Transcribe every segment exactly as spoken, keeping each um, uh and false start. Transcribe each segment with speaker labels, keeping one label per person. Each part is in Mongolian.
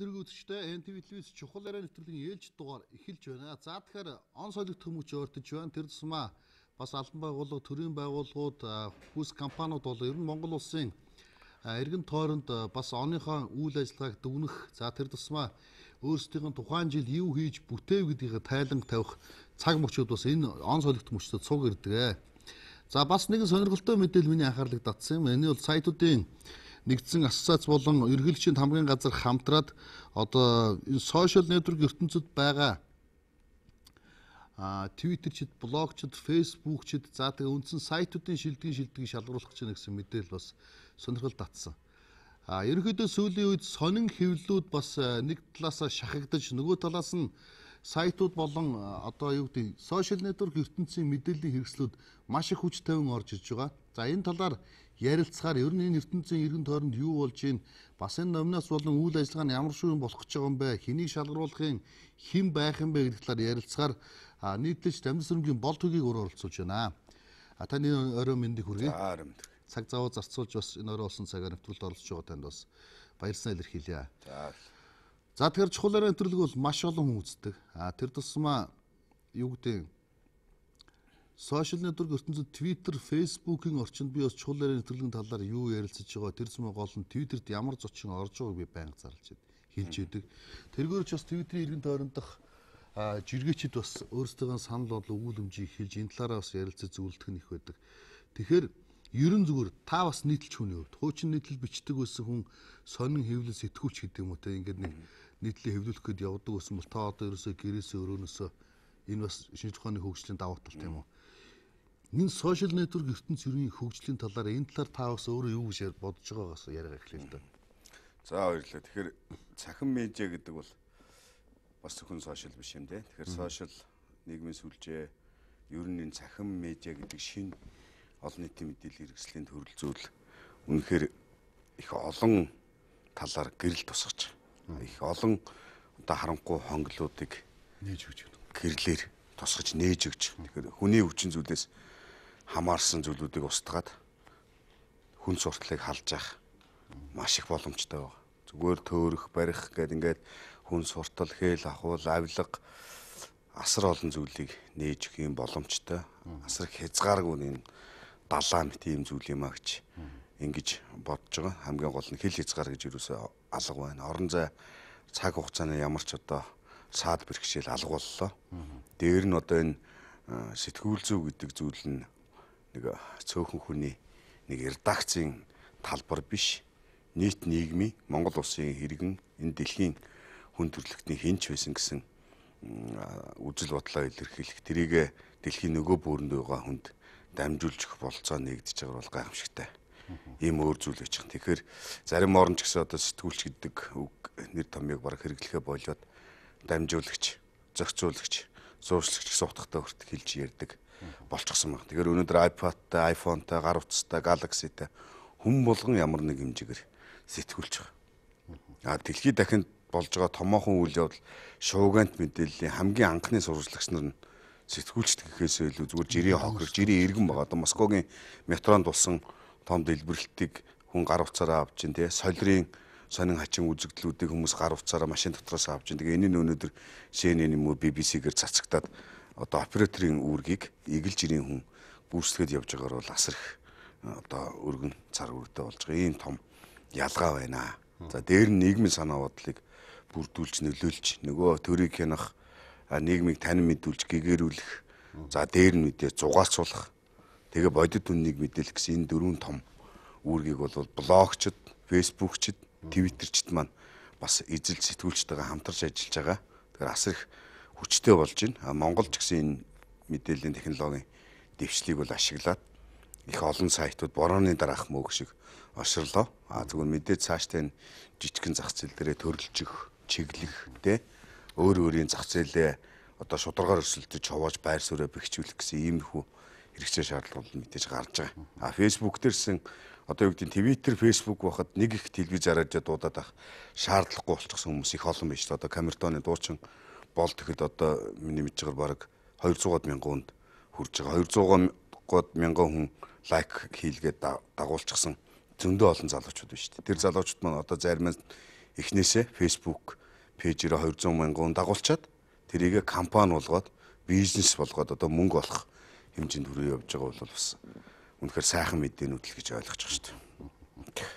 Speaker 1: Өдрөгөөцчтэй эн тэ вэ телевиз чухал яриа нэвтрүүлгийн ээлж дугаар эхэлж байна. За тэгэхээр он солигдох хүмүүж өөртөж байна. Тэр тусмаа бас албан байгууллага, төрийн байгууллагууд, бүс компаниуд бол ер нь Монгол улсын эргэн тойронд бас оныхоо үйл ажиллагааг дүгнэх, за тэр тусмаа өөрсдийн тухайн жил юу хийж бүтээв гэдгийг тайланг тавих цаг мөчүүд бас энэ он солигдох мөчдөд цуг ирдэг. За бас нэгэн сонирхолтой мэдээлэл миний анхаарлыг татсан юм. Энэ бол сайтуудын нэгдсэн ассоциац болон ерөнхийлөгчийн хамгийн газар хамтраад одоо энэ сошиал нэтворк ертөнцид байгаа а твиттерчд, блогчд, фейсбુકчд за тэгээ үндсэн сайтуудын шилдэгэн шилдгийг шалгаруулах гэж нэгсэн мэдээлэл бас сонирхол татсан. А ерөнхийдөө сүүлийн үед сонин хэвлэлүүд бас нэг талаас шахагдаж нөгөө талаас нь сайтууд болон одоо юу гэдэг сошиал нэтворк ертөнцийн мэдээллийн хэрэгслүүд маш их хүч тавин орж иж байгаа. За энэ талаар ярилцахаар ер нь энэ ертөнцийн эргэн тойронд юу болж байна? Бас энэ номноос болон үйл ажиллагаа нь ямар шиг юм болох гэж байгаа юм бэ? Хэнийг шалгаруулахын хэн байх юм бэ гэдэг талаар ярилцахаар нийтлэлч Дамжсүрэнгийн болд хөгийг оролцуулж байна. А таны орой мэндийг хүргэе. Цаг зав зарцуулж бас энэ орой болсон цагаар нэвтрүүлэлд оролцож байгаа танд бас баярсаа илэрхийлье. За. За тэгэхээр чухал яриа нэвтрүүлэг бол маш олон хүн үздэг. А тэр тусмаа юу гэдэг сошиал нэтворк ертөнцид Twitter, Facebook-ийн орчинд би бас чухал яриа нэвтрүүлгийн талаар юу ярилцаж байгаа, тэр зам гол нь Twitter-д ямар зочин орж байгааг би байнга зарлж хэлж байдаг. Тэргээрч бас Twitter-ийн эргэн тойрондох жиргээчид бас өөрсдөө санал болон үйл өмжийг хэлж энэ талаараа бас ярилцаж зөвлөдөх нь их байдаг. Тэгэхээр ерөн зүгээр та бас нийтлж хүний хувьд хуучин нийтлэл бичдэг байсан хүн сонин хэвлэл сэтгүүлч гэдэг юм уу те ингээд нэг нийтлээ хэвлүүлэх гээд явдаг байсан бол та одоо ерөөсөө гэрээсээ өрөөнөөсөө энэ бас шинжлэх ухааны хөгжлийн давуу тал тийм үү. Энэ сошиал нэтворк ертөнц ерөнхий хөгжлийн талаар энэ талаар та бас өөрөө юу гэж бодож байгаагаас яриа эхлэв л дээ.
Speaker 2: За баярлалаа. Тэгэхээр цахим медиа гэдэг бол бас зөвхөн сошиал биш юм дээ. Тэгэхээр сошиал нийгмийн сүлжээ ер нь энэ цахим медиа гэдэг шинэ олон нийтийн мэдээлэл хэрэгслийн төрөл зүйл үнэхээр их олон талаар гэрэл тусгаж их олон одоо харанхуй хонглуудыг
Speaker 1: нээж өгч
Speaker 2: гэрлэр тусгаж нээж өгч. Тэгэхээр хүний хүчин зүйлээс хамаарсан зүйлүүдийг устгаад хүн сурталыг халж авах маш их боломжтой байна. Зүгээр төөрөх, барих гэдэг ингээд хүн суртал, хээл ахуул, авилга асар олон зүйлийг нээж өгөх юм боломжтой. Асар их хязгааргүй юм далаа мэт ийм зүйл юм а гэж ингэж бодож байгаа. Хамгийн гол нь хэл хязгаар гэж юусоо алга байна. Орон зай цаг хугацааны ямар ч одоо саад бэрхшээл алга боллоо. Дээр нь одоо энэ сэтгүүл зүй гэдэг зүйл нь нэг цөөхөн хүний нэг редакцийн талбар биш. Нийт нийгмийн Монгол улсын иргэн энэ дэлхийн хүн төрөлхтний хинч байсан гэсэн үзэл бодлоо илэрхийлэх тэрийг дэлхийн нөгөө бөөрөнд байгаа хүнд дамжуулж өгөх болцоо нэгдэж байгаа бол гайхамшигтай. Ийм өөр зүйл байж байгаа. Тэгэхээр зарим орн ч гэсэн одоо сэтгүүлч гэдэг үг нэр томьёог бараг хэрэглэхэ болоод дамжуулагч, зохицуулагч, суурьшлагч гэсэн утгатай хүртэл хэлж ярьдаг болчихсон байна. Тэгэхээр өнөөдөр iPad-тай, iPhone-тай, гар утастай, Galaxy-тай хүн болгон ямар нэг хэмжээгээр сэтгүүлж байгаа. А дэлхийд дахинд болж байгаа томоохон үйл явдал шуугант мэдээллийн хамгийн анхны сурвалжлагч нар нь сэтгүүлчд гэхээсээ илүү зүгээр жирийн хохирог, жирийн иргэн байгаа. Одоо Москвагийн метронд болсон том дэлбэрэлтийг хүн гар утсаараа авч ин тий солирын сонин хачин үзэгдлүүдийг хүмүүс гар утсаараа машин дотроос авч ин. Тэгээ энэ нь өнөөдөр Си Эн Эн юм уу Би Би Си-гээр цацагтаад одоо операторын үүргийг игэл жирийн хүн гүйцэтгэж явж байгаагаар бол асар их одоо өргөн цар үрдэ болж байгаа. Ийм том ялгаа байна. За дээр нь нийгмийн санаа бодлыг бүрдүүлж нөлөөлж нөгөө төрийг хянах нийгмийг танин мэдүүлж гэгэрүүлэх за дээр нь мэдээ зугаалцуулах тэгээ бодит үннийг мэдээлэх гэсэн энэ дөрвөн том үүргийг бол блогчд, фейсбુકчд, твиттерчд маань бас эзэл сэтгүүлчтэйгээ хамтарч ажиллаж байгаа. Тэгэхээр асар их хүчтэй болж байна. А Монголч гэсэн энэ мэдээллийн технологийн дэвшлийг бол ашиглаад их олон сайтууд борооны дараах мөг шиг оширлоо. А зөвхөн мэдээд цааштай энэ жижигхэн зах зээл дээрээ төрөлжих, чиглэх тэ өөр өөрийн зах зээлээ одоо шударгаар өрсөлдөж хувааж байр суурь бэхжүүлэх гэсэн иймэрхүү хэрэгцээ шаардлагууд мэдээж гарч байгаа. А Facebook дээрсэн одоо юу гэдэг нь Twitter, Facebook байхад нэг их телевиз хараад дуудаад ах шаардлагагүй болчихсон хүмүүс их олон байж. Одоо камертоны дуучин бол тэгэхэд одоо миний мэдчихээр бараг хоёр зуун мянган хүнд хүрж байгаа. хоёр зуун мянган хүн лайк хийлгээд дагуулчихсан зөндөө олон залуучууд байна шүү дээ. Тэр залуучууд маань одоо зарим нь эхнээсээ Facebook пэйжээрээ хоёр зуун мянган дагуулчаад тэрийг компани болгоод бизнес болгоод одоо мөнгө олох хэмжээнд хүрээ явж байгаа бол бас үнэхээр сайхан мэдээнүүд л гэж ойлгож байгаа шүү дээ.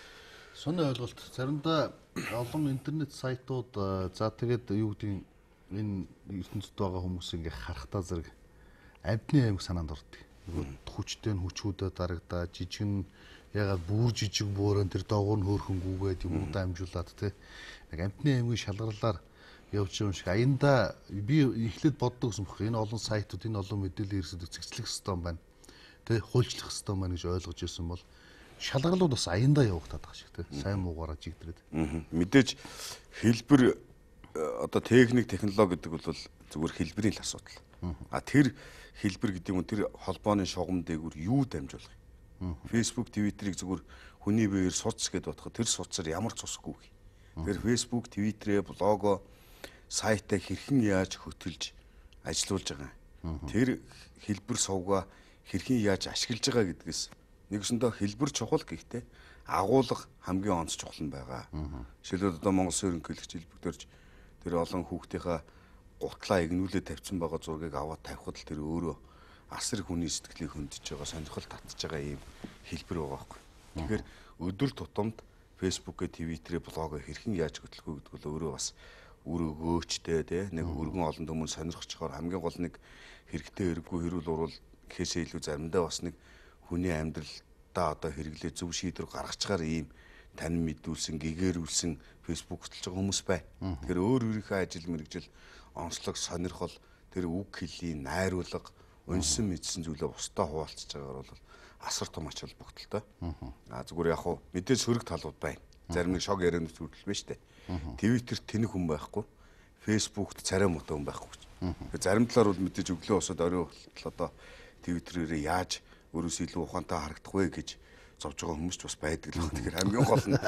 Speaker 1: Сони ойлголт заримдаа олон интернет сайтууд за тэгээд юу гэдгийг энэ ертөнцид байгаа хүмүүс ингээ харахтаа зэрэг амьтны аймаг санаанд ордог. Хүчтэй нь хүчүүдээ дарагдаа жижиг нь ягаад бүр жижиг бууран тэр доогуур нь хөөрхөн гүгээд юм удаа амжуулаад те яг амьтны аймгийн шалгарлаар явж байгаа юм шиг аяндаа би эхлээд боддог юм бохоо энэ олон сайтууд энэ олон мэдээлэл ирсэдэг цэгцлэх хэвээр байна те хуульчлах хэвээр байна гэж ойлгож ирсэн бол шалгарлууд бас аяндаа явагдаад байгаа шиг те сайн муугаараа жигдрээд
Speaker 2: мэдээж хэлбэр одоо техник технологи гэдэг бол зүгээр хэлбэрийн л асуудал а тэр хэлбэр гэдэг юм тэр холбооны шугам дээгүүр юу дамжуулах Facebook, Twitter-ыг зүгээр хүний биеэр суц гэдээ бодоход тэр суцаар ямар цусгүй. Тэгэхээр Facebook, Twitter-ээ блого, сайтаа хэрхэн яаж хөтөлж ажилуулж байгаа. Тэр хэлбэр сувгаа хэрхэн яаж ашиглаж байгаа гэдгээс нэгсэндээ хэлбэр чухал гэхдээ агуулга хамгийн онц чухал нь байгаа. Жишээлбэл одоо Монгол Сөрөн хэлэгч хэлбэгдэрж тэр олон хүүхдийнхаа гутлаа игнүүлээд тавьсан байгаа зургийг аваад тавихад л тэр өөрөө асар хүний сэтгэлийг хөндөж байгаа, сонирхол татж байгаа ийм хэлбэр байгаа байхгүй. Тэгэхээр өдөр тутамд Facebook-гээ, Twitter-ээ, блогоо хэрхэн яаж хөтлөх вэ гэдэг бол өөрөө бас үр өгөөчтэй тий нэг өргөн олон хүмүүс сонирхчоор хамгийн гол нэг хэрэгтэй хэрэггүй хэрүүл урал гэхээсээ илүү заримдаа бас нэг хүний амьдралдаа одоо хэрэглээ зөв шийдвэр гаргаж чагаар ийм тань мэдүүлсэн, гэгэрүүлсэн Facebook хөтлж байгаа хүмүүс бай. Тэгэхээр өөр өөрийнхөө ажил мэргэжил, онцлог, сонирхол, тэр үг хэлний найруулга уншсан мэдсэн зүйлээ устдаа хуваалцж байгаагаар бол асар том ач холбогдолтой. Аа зүгээр яг хуу мэдээж сөрөг талууд байна. Зарим нэг шог ярианы зүйлэл байна шүү дээ. Твиттерт тэнэг хүн байхгүй, Фэйсбүүкт царай муутай хүн байхгүй. Зарим талаар бол мэдээж өглөө босоод орой болтол одоо Твиттерээр яаж өөрөөсөө илүү ухаантай харагдах вэ гэж зовж байгаа хүмүүс ч бас байдаг л байна. Тэгэхээр хамгийн гол нь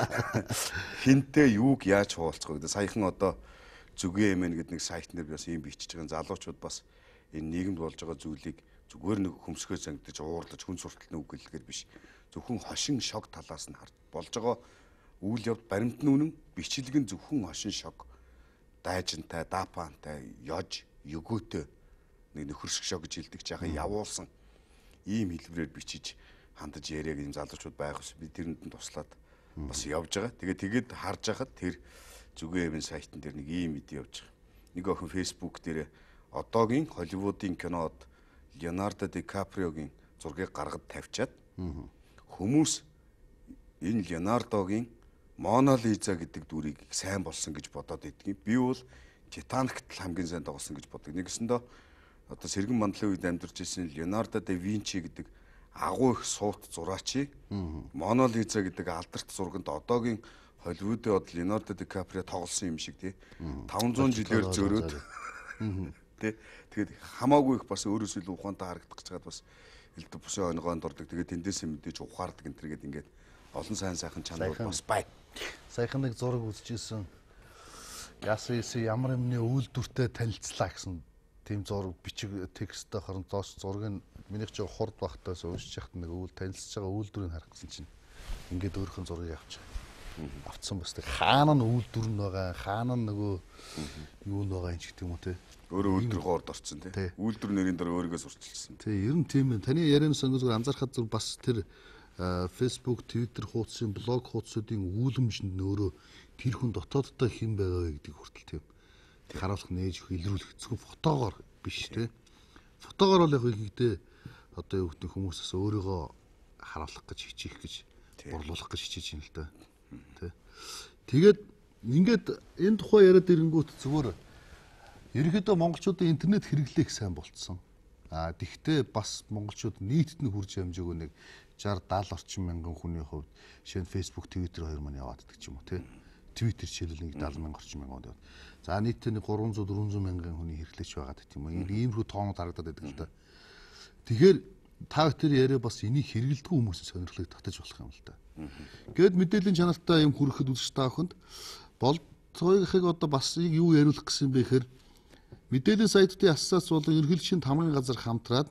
Speaker 2: хинтээ юуг яаж хуваалцах вэ гэдэг. Саяхан одоо зүгээ эмэн гэдэг нэг сайт нэр бас ийм бичиж байгаа залуучууд бас энэ нийгэмд болж байгаа зүйлийг зүгээр нэг хөмсгөө зангидж уурлаж хүн сурталны үг гэлгээр биш. Зөвхөн хошин шог талаас нь харж болж байгаа үйл явд баримтны үнэн бичлэг нь зөвхөн хошин шог дайжинтай, дапантай, ёж, өгөөтэй нэг нөхөршиг шог гэж хэлдэг жаахан явуулсан ийм хэлбэрээр бичиж хандаж яриаг ийм залуучууд байх ус би тэрэнд нь туслаад бас явж байгаа. Тэгээд тэгээд харж байхад тэр зүгээ эмэн сайтн дээр нэг ийм мэд явж байгаа. Нэг охин Facebook дээр одоогийн Холливуудын кинод Леонардо Ди Каприогийн зургийг гаргад тавьчаад хүмүүс энэ Леонардогийн Мона Лиза гэдэг дүрийг сайн болсон гэж бодоод идэггүй. Би бол Титаникт л хамгийн сайн тоглосон гэж боддог. Нэгсэндээ одоо сэргэн мандлын үед амьдарч ирсэн Леонардо да Винчи гэдэг агуу их суут зураачийг Мона Лиза гэдэг алдарт зурганд одоогийн Холливуудын од Леонардо Ди Каприо тоглосон юм шиг тий таванзуун жилээр зөрөөд тий тэгээд хамаагүй их бас өөрөөсөө илүү ухаантай харагдах гэж байгаад бас элдв бусын онгойд ордог. Тэгээд тэндээс мэдээж ухаардаг энэ төргээд ингээд олон сайн сайхан чанар бас бай.
Speaker 1: Саяхан нэг зураг үзчихсэн. Яасан ийсэн ямар юмны үйлдвэртэй танилцлаа гэсэн тийм зураг бичиг тексттэй хорон доош зургийг минийх ч хурд багтаас уншиж яхад нэг үйл танилцж байгаа үйлдвэрийг харах гэсэн чинь ингээд өөрхөн зургийг авчих. Авцсан бас тэг хаана нь үйлдвэр нь байгаа, хаана нь нөгөө юу нь байгаа юм ч гэдэг юм уу те.
Speaker 2: Өөрөө үйлдвэрхөө орд орцсон те. Үйлдвэр нэрийн дээр өөрийгөө сурчилсан.
Speaker 1: Тий, ер нь тийм байна. Таны ярианаас зүгээр анзаархад зүр бас тэр Facebook, Twitter хуудсын, блог хуудсуудын үүлэмжинд нөөрөө тэр хүн дотооддоо хэн байгаа вэ гэдгийг хүртэл тийм харуулах нээж илрүүлэх зөвхөн фотогоор биш те. Фотогоор бол яг ихтэй одоо юу гэдэг хүмүүсээс өөрийгөө харуулах гэж хичээх гэж борлуулах гэж хичээж юм л да. Тэ. Тэгээд ингээд энэ тухай яриад ирэнгүүт зүгээр ерөнхийдөө монголчуудын интернет хэрэглээх сайн болцсон. А тэгвэл бас монголчууд нийтэд нь хүрж хэмжээгөө нэг шестьдесят даал орчим мянган хүний хувьд жишээ нь Facebook, Twitter хоёр маань яваад идэх юм уу те. Twitter жишээлбэл нэг даал мянган орчим мянган яваад. За нийтдээ нэг гурван зуун дөрвөн зуун мянган хүний хэрэглэж байгаад гэх юм уу. Иймэрхүү тоонод харагдаад байдаг л да. Тэгэхээр та бүхэн яриа бас энийг хэрэгэлдэг хүмүүсийн сонирхлыг татаж болох юм л да. Гэвч мэдээллийн чанартай юм хүрэхэд үзэж та бүхэнд болцоогийнхыг одоо бас юу яриулах гэсэн бэ гэхээр мэдээллийн сайтуудын ассоциац болон ерөнхийлөгчийн тамгын газар хамтраад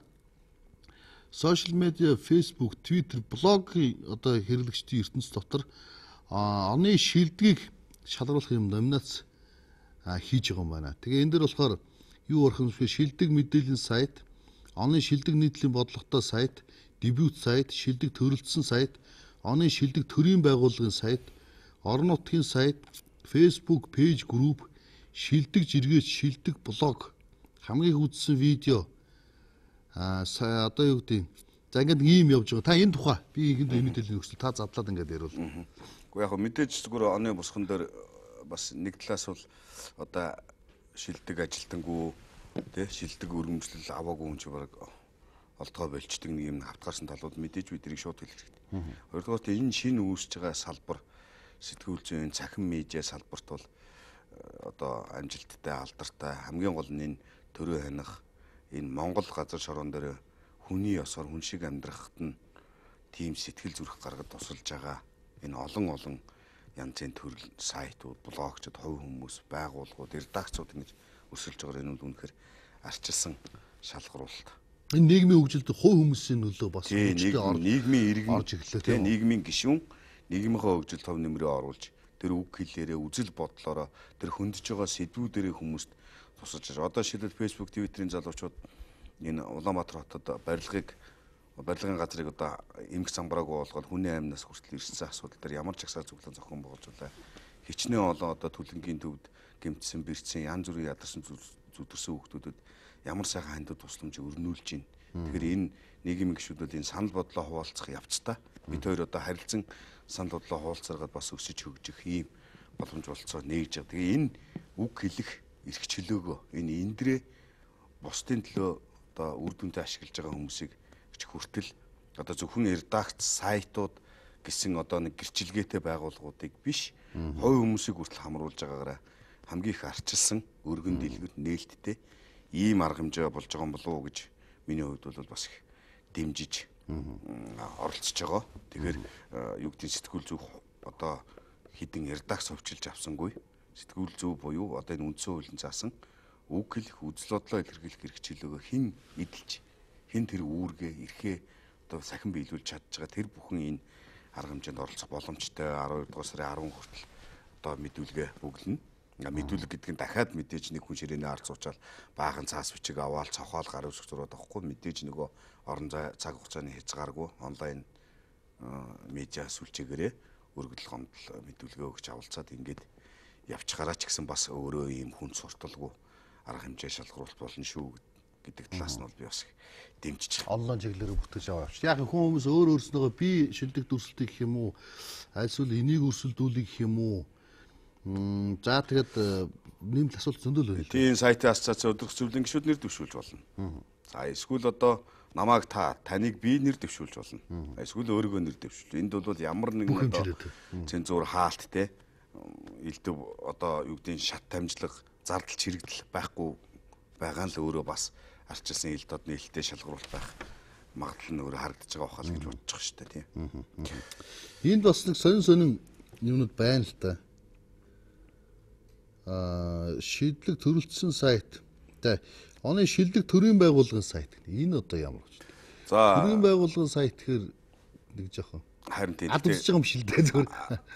Speaker 1: сошиал медиа, Facebook, Twitter, блогийн одоо хэрэглэгчдийн ертөнц дотор оны шилдгийг шалгаруулах юм номинац хийж байгаа юм байна. Тэгээ энэ дэр болохоор юу орох юм бэ? Шилдэг мэдээллийн сайт, оны шилдэг нийтлийн бодлоготой сайт, дебют сайт, шилдэг төрөлдсөн сайт, оны шилдэг төрийн байгууллагын сайт, орон нутгийн сайт, Facebook пэйж групп, шилдэг жиргээч, шилдэг блог, хамгийн их үзсэн видео. Аа одоо юу гэдэг. За ингээд ийм явж байгаа. Та энэ тухай би ихэнд мэдээлэл өгсөл та задлаад ингээд ярил.
Speaker 2: Уу яг мэдээж зүгээр оны босхон дээр бас нэг талаас бол одоо шилдэг ажилтангүү тий шилдэг өргөмжлөл аваагүй хүн чи бараг олдгоо болчдөг нэг юм хавтгаарсан талууд мэдээж би тэрийг шууд хэлэх хэрэгтэй. Хоёрдугаар энэ шинэ үүсэж байгаа салбар сэтгүүл зүйн цахим медиа салбарт бол одоо амжилттай алдартай хамгийн гол нь энэ төрөө ханих энэ Монгол газар шороон дээр хүний ёсоор хүн шиг амьдрахад нь тийм сэтгэл зүрх гаргад тусалж байгаа энэ олон олон янзын төрөл сайтууд, блогчид, хувь хүмүүс, байгууллагууд, редакцууд ингэж өсөлж байгаа энэ нь үнэхээр арчилсан шалгаруулалт.
Speaker 1: Энэ нийгмийн хөгжилд хувь хүмүүсийн нөлөө бас
Speaker 2: нийгмийн иргэн орж ирлээ. Тэгээ нийгмийн гишүүн нийгмийнхээ хөгжилд төв нэмрээ оруулж тэр үг хэлээрээ үзэл бодлороо тэр хөндөж байгаа сэдвүүдэрээ хүмүүст тусаж байгаа. Одоо шилбэл Facebook, Twitter-ийн залуучууд энэ Улаанбаатар хотод барилгыг барилгын газрыг одоо эмх замбраагүй болгоод хүний аймнаас хүртэл ирсэн асуудал дээр ямар ч агсаар зөвлөн зохион байгуулжуулаа. Хичнээн олон одоо түлэнгийн төвд гэмтсэн, бэрцсэн, янз бүрийн ядарсан зүдэрсэн хүмүүсүүдэд ямар сайхан хандад тусламж өрнүүлж байна. Тэгэхээр энэ нийгмийн гишүүдүүд энэ санал бодлоо хуваалцах явцдаа бид хоёр одоо харилцан санал бодлоо хуваалцаргаад бас өсөж хөгжих ийм боломж болцоо нээж байгаа. Тэгээ энэ үг хэлэх эрх чөлөөгөө энэ эндрээ бусдын төлөө одоо үр дүнтэй ашиглаж байгаа хүмүүсийг хүртэл одоо зөвхөн редакц сайтууд гэсэн одоо нэг гэрчилгээтэй байгууллагуудыг биш хувь хүмүүсийг хүртэл хамруулж байгаагаараа хамгийн их арчилсан өргөн дэлгүүр нээлттэй ийм арга хэмжээ болж байгаа юм болов уу гэж миний хувьд бол бас их дэмжиж оролцож байгаа. Тэгэхээр юу гэдэг сэтгүүл зүйн одоо хідэн редакц хувьчилж авсангүй сэтгүүл зүй буюу одоо энэ үндсэн хуулийн заасан үг хэлэх, үзэл бодлоо илэрхийлэх эрх чөлөөгөө хэн эдэлж хэн тэр үүргээ эрхээ одоо сахин биелүүлж чадж байгаа тэр бүхэн энэ арга хэмжээнд оролцох боломжтой арван хоёр дугаар сарын арван хүртэл одоо мэдүүлгээ бүглэнэ. Мэдүүлэг гэдэг нь дахиад мэдээж нэг хүн ширээний ард суучаал баахан цаас бичиг аваад цохоол гар үсэх зураад авахгүй мэдээж нөгөө орон цаг хугацааны хязгааргүй онлайн медиа сүлжээгээрээ өргөдөл гомдол мэдүүлгээ өгч авалцаад ингээд явчихараа ч гэсэн бас өөрөө ийм хүн сурталгүй арга хэмжээ шалгаруулалт болно шүү гэдэг талаас нь бол би бас дэмжиж байгаа.
Speaker 1: Онлайн чиглэлээр бүтгэж аваа явчих. Яг хүн хүмүүс өөр өөрснөөгөө би шилдэг дүрслэлтийг гэх юм уу, альсвал энийг өрсөлдүүлэх гэх юм уу. За тэгээд нэмэлт асуулт зөндөл байна.
Speaker 2: Тийм сайтын асоциац өдөрөх зөвлөлийн гишүүд нэр дэвшүүлж болно. За эсвэл одоо намайг та таныг би нэр дэвшүүлж болно. Эсвэл өөрийгөө нэр дэвшүүл. Энд бол ямар нэгэн одоо цензур хаалт те элдв одоо юу гэдэг шат тамжлага зардал чирэгдэл байхгүй байгаа л өөрөө бас арчилсан ил дод нээлттэй шалгаруулалт байх магадлал нь өөрөө харагдаж байгаа бахал гэж бодож байгаа шүү дээ тийм.
Speaker 1: Энд бас нэг сонин сонин юмнууд байна л та. Аа шилдэг төрөлдсөн сайт. За оны шилдэг төрийн байгууллагын сайт. Энэ одоо ямар вэ?
Speaker 2: За
Speaker 1: төрийн байгууллагын сайт гэхээр нэг жоохон
Speaker 2: харин тийм
Speaker 1: ад үзэж байгаа юм шилдэг зүгээр.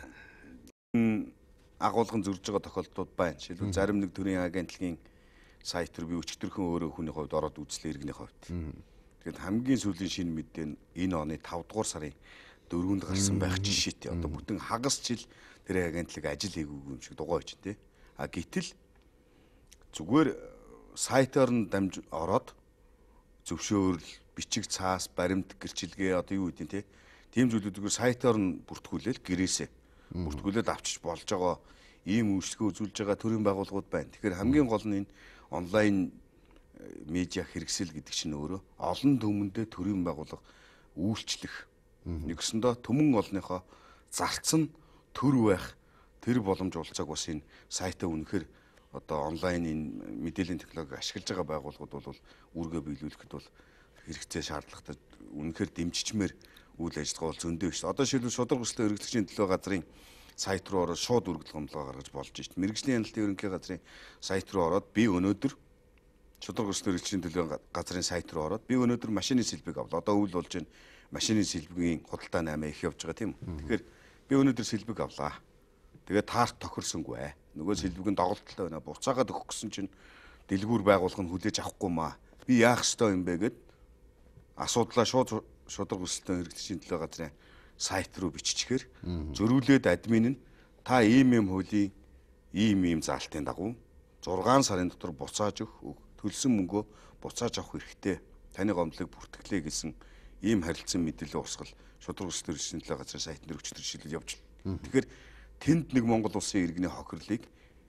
Speaker 2: Агуулган зөрж байгаа тохиолдлууд байна. Жишээлбэл зарим нэг төрийн агентлагийн сайт руу би өчтөрхөн өөрөө хүний хувьд ороод үзлээ иргэний хувьд. Тэгэхээр хамгийн сүүлийн шинэ мэдээ нь энэ оны тавд дугаар сарын дөрөвөнд гарсан байх жишээтэй. Одоо бүтэн хагас жил тэр агентлаг ажил хийгээгүй юм шиг дугаа байж тээ. А гэтэл зүгээр сайтаар нь дамж ороод зөвшөөрөл, бичиг цаас, баримт, гэрчилгээ одоо юу гэдэг нь тийм зүйлүүдийг сайтаар нь бүртгүүлээл гэрээсээ бүртгүүлээд авчиж болж байгаа ийм үйлчлэгээ үзүүлж байгаа төрийн байгууллагууд байна. Тэгэхээр хамгийн гол нь энэ онлайн медиа хэрэгсэл гэдэг чинь өөрөө олон түмэндээ төрийн байгууллага үйлчлэх нэгсэндээ түмэн олныхоо зарц нь төр байх тэр боломж олцоог бас энэ сайтаа үнэхээр одоо онлайн энэ мэдээллийн технологиг ашиглаж байгаа байгууллагууд бол үүргээ биелүүлэхэд бол хэрэгцээ шаардлагатай үнэхээр дэмжичмээр үйл ажиллагаа бол зөндөө шүү. Одоо шилбэл шударга өсөлтөө эргэлзэгчийн төлөө газрын сайт руу ороод шууд үргэлж гомдлого гаргаж болж шүү. Мэргэжлийн хяналтын ерөнхий газрын сайт руу ороод би өнөөдөр шударга өсөлтөө эргэлзэгчийн төлөө газрын сайт руу ороод би өнөөдөр машины сэлбэг авлаа. Одоо үйл болж байна. Машины сэлбэгийн худалдаа наймаа их явж байгаа тийм үү. Тэгэхээр би өнөөдөр сэлбэг авлаа. Тэгээ таарт тохирсонгүй ээ. Нөгөө сэлбэгийн доголдолтой байна. Буцаагаад өгөх гэсэн чинь дэлгүүр байгуулах нь хүлээж авахгүй маа. Би яах ёстой юм бэ гэд асуудлаа шууд шудраг өсөлтөөн хэрэглэгчийн төлөө газрын сайт руу биччихээр зөрүүлээд админ нь та ийм ийм хуулийн ийм ийм заалтын дагуу зургаан сарын дотор буцааж өгөх төлсөн мөнгөө буцааж авах хэрэгтэй. Таны гомдлыг бүртгэлээ гэсэн ийм харилцан мэдээлэл урсгал шудраг өсөлтөөн хэрэглэгчийн төлөө газрын сайтн дээр өчтөр шилэл явж байна. Тэгэхээр тэнд нэг Монгол улсын иргэний хохирлыг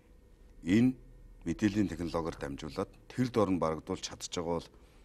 Speaker 2: энэ мэдээллийн технологиор дамжуулаад тэр дор нь барагдуулж чадчих байгаа бол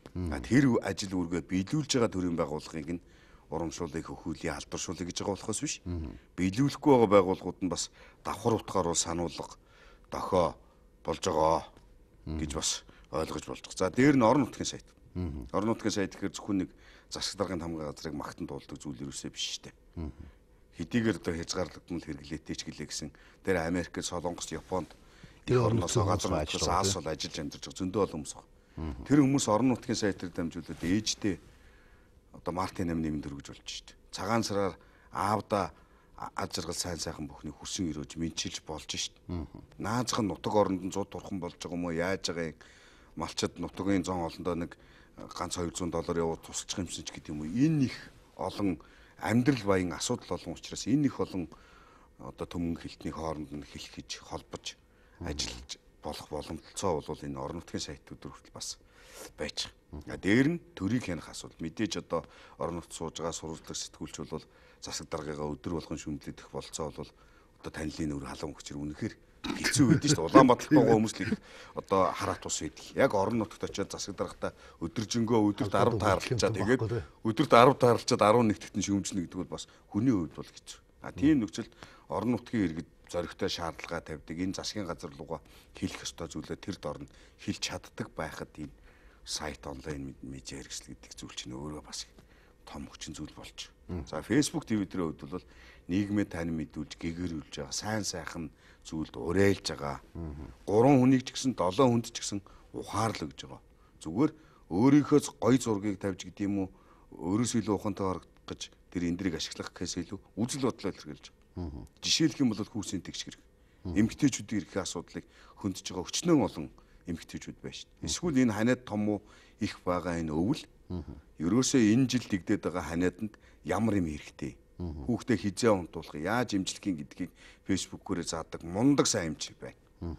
Speaker 2: тэр ажил үүргээ биелүүлж байгаа төрийн байгууллагыг нь урамшуулыг хөхүүлээ алдаршуулъя гэж байгаа болохоос биш. Биелүүлэхгүй байгаа байгууллагууд нь бас давхар утгаар бол сануулга дохио болж байгаа гэж бас ойлгож болж байгаа. За дээр нь орон нутгийн сайт. Орон нутгийн сайт гэхээр зөвхөн нэг засаг даргын хамгаалалт газрыг магтан дуулдаг зүйл ерөөсөө биш шүү дээ. Хэдийгээр одоо хязгаарлагдмал хэрэглээтэй ч гэлээ гэсэн тэр Америкт, Солонгост, Японд их орноос газар нутгаас алс бол ажиллаж амьдарч байгаа зөндөө олон хүмүүс байна. Тэр хүмүүс орон нутгийн сайтаар дамжуулаад ээжтэй одоо Мартин амны нэмэнд өргөж болж шүү дээ. Цагаан сараар аавда ад жаргал сайн сайхан бүхний хөрсөн өрөөж мэдчилж болж шүү дээ. Наазах нь нутаг оронд нь зуд турхан болж байгаа юм уу? Яаж байгаа юм? Малчид нутгийн зон олондоо нэг ганц хоёр зуун доллар яваад тусалчих юмсан ч гэдэг юм уу? Энэ их олон амьдрал баян асуудал олон учраас энэ их олон одоо төмөн хилтний хооронд нь хэлхэж холбож ажиллаж болох боломжтой бол энэ орон нутгийн сайтууд хүртэл бас байж байгаа. Дээр нь төрийг хянах асуудал. Мэдээж одоо орон нутг сууж байгаа сурвалжлах сэтгүүлч бол засаг даргаагаа өдөр болгон шүмжлэдэх болцоо бол одоо танилын өр халуун хүчээр үнэхээр хэцүү байдэн шүү дээ. Улаанбаатарт байгаа хүмүүс л их одоо хараат ус байдаг. Яг орон нутагт очиод засаг даргатай өдөржингөө өдөрт арав таарлчаа тэгээд өдөрт арав таарлчаад арван нэгт нь шүмжлэнэ гэдэг бол бас хүний хувьд бол хэцүү. А тийм нөхцөлд орон нутгийн иргэд зоригтой шаардлага тавьдаг. Энэ засгийн газар руугаа хэлэх ёстой зүйлээ тэр дорн хэлж чаддаг байхад энэ сайт онлайн медиа хэрэгсэл гэдэг зүйл чинь өөрөө бас том хүчин зүйл болж. За Facebook Twitter-ийн хувьд бол нийгмээ тань мэдүүлж гэгэрүүлж байгаа сайн сайхан зүйлд уриалж байгаа. Гурван хүнийг ч гэсэн долоон хүнд ч гэсэн ухаарлаа гэж байгаа. Зүгээр өөрийнхөөс гоё зургийг тавьж гэдэг юм уу өөрөөс илүү ухаантай харагдах гэж тэр эндрийг ашиглах гэхээс илүү үзэл бодлоо илэрхийлж байгаа. Жишээлх юм бол хүүсийн тэгш хэрэг. Эмэгтэйчүүдийн эрхийн асуудлыг хөндөж байгаа өчнөн олон эмэгтэйчүүд байна шүү дээ. Эсвэл энэ ханиад том уу их байгаа энэ өвөл ерөөсөө энэ жил дэгдээд байгаа ханиаданд ямар юм хэрэгтэй. Хүүхдээ хизээ унтуулах, яаж имжлэхийн гэдгийг фэйсбүүкээр заадаг мундаг сайн эмч байна.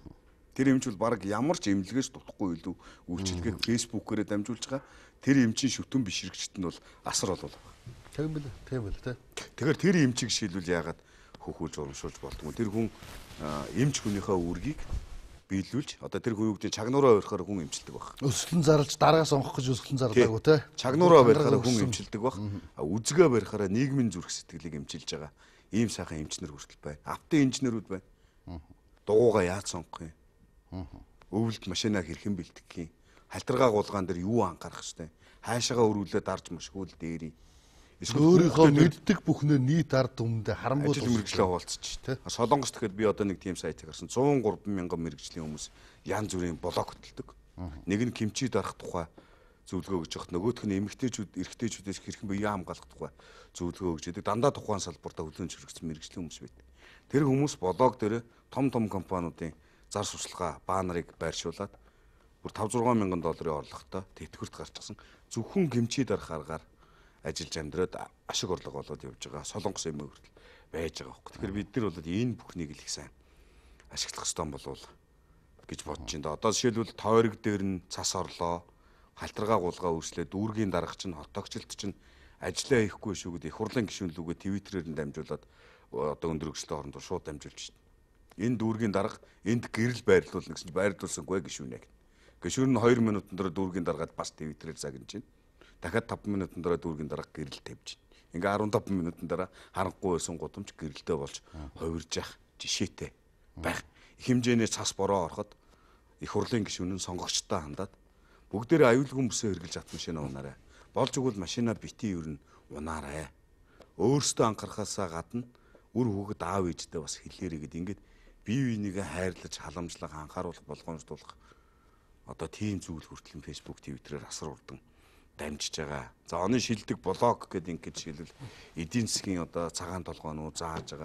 Speaker 2: Тэр эмч бол баг ямар ч эмнэлгээс дутхгүй илүү үйлчлэгийг фэйсбүүкээр дамжуулж байгаа. Тэр эмчийн шүтэн бишрэгчт нь бол асар болов.
Speaker 1: Тийм бэл, тийм бэл тэ.
Speaker 2: Тэгэхээр тэр эмчийг шилбэл яагаад хөхүүлж урамшуулж болдгоо. Тэр хүн эмч хүнийхээ үргийг биелүүлж одоо тэр хүн юу гэдэг чагнуураа өрөхөөр хүн эмчилдэг баг.
Speaker 1: Өсөлтөн зарлж дараагаас онгох гэж өсөлтөн зарлаагүй те.
Speaker 2: Чагнуураа барихаараа хүн эмчилдэг баг. Үзгээ барихаараа нийгмийн зүрх сэтгэлийг эмчилж байгаа. Ийм сайхан эмчнэр хүртэл байна. Автын инженерүүд байна. Дугуугаа яаж сонгох юм? Өвөлд машинаа хэрхэн бэлтгэх юм? Халтаргаа гуулгаан дээр юу анхаарах хэвтэй? Хаашаага өрүүлээ дарж мошгуул дээрий.
Speaker 1: Өөрийнхөө мэддэг бүхнээ нийт ард түмэндээ харамгүй
Speaker 2: ажил мэргэжлээ хуваалцчих тий. Солонгос тэгэхэд би одоо нэг тийм сайтыг харсан. зуун гурван мянган мэргэжлийн хүмүүс янз бүрийн блог хөтэлдэг. Нэг нь кимчи дарах тухай зөвлөгөө өгж явахт нөгөөх нь эмэгтэйчүүд, эрэгтэйчүүдээс хэрхэн бие хамгаалах тухай зөвлөгөө өгж яадаг. Дандаа тухайн салбартаа хөдөлгөөн хэрэгцсэн мэргэжлийн хүмүүс байдаг. Тэр хүмүүс блог дээр том том компаниудын зар сурталчилгаа банерыг байршуулад бүр таван зургаан мянган долларын орлоготой тэтгэврт гарчихсан. Зөвхөн кимчи дарах аргаар ажиллаж амьдраад ашиг орлого болоод явж байгаа солонгос эмээ хүртэл байж байгаа хөөх. Тэгэхээр бид нар бол энэ бүхнийг л их сайн ашиглах ёстой болов гэж бодож байна. Одоо жишээлбэл тойрог дээр нь цас орлоо, халтаргаа гуулгаа үүслээ, дүүргийн дарга чинь хотогчлт чинь ажиллаа хийхгүй шүү гэдэг их хурлын гишүүнлүүгээ твиттерээр нь дамжуулаад одоо өндөр хөгжлийн орондоо шууд дамжуулж байна. Энэ дүүргийн дарга энд гэрэл байрлуулна гэсэн чинь байрлуулсангүй гишүүнээ. Гишүүн нь хоёр минутын дараа дүүргийн даргаад бас твиттерээр загнаж байна. Дахиад таван минутын дараа дүүргийн дарга гэрэл тавьж байна. Ингээ арван таван минутын дараа харанхуй байсан гудамж гэрэлтэй болж хувирж явах жишээтэй байх. Их хэмжээний цас бороо ороход их хурлын гишүүн нь сонгогчтой хандаад бүгдээрээ аюулгүй мөсөө хэрглэж ат машина унаарай. Болж игэл машина бити ер нь унаарай. Өөрсдөө анхаарахаасаа гадна үр хүүхэд аав ээжтэй бас хэлээрэй гэд ингээд бие бинийгээ хайрлаж халамжлах анхааруулах болгоомжтуулах одоо тийм зүйл хүртэл фэйсбүүк твиттерээр асар урдан дамжиж байгаа. За оны шилдэг блог гэдэг ингээд жишээлбэл эдийн засгийн одоо цагаан толгоонууд зааж байгаа